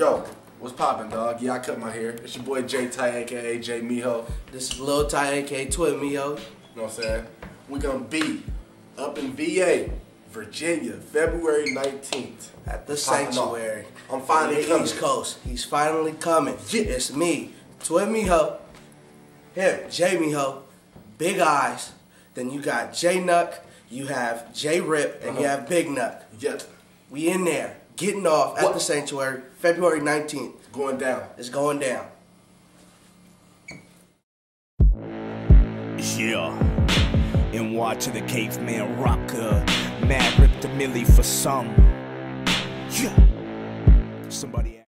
Yo, what's poppin', dog? Yeah, I cut my hair. It's your boy J Ty, aka J Miho. This is Lil Ty, aka Twin Miho. You know what I'm saying? We gonna be up in VA, Virginia, February 19th. At the Sanctuary. I'm finally coming. East Coast. He's finally coming. It's me, Twin Miho. Him, J Miho. Big Eyes. Then you got J Nuck, you have J Rip, and you have Big Nuck. Yep. We in there, getting off at the Sanctuary, February 19th. It's going down. It's going down. Yeah. NY to the caveman rocker. Mad Rip the Millie for some. Yeah. Somebody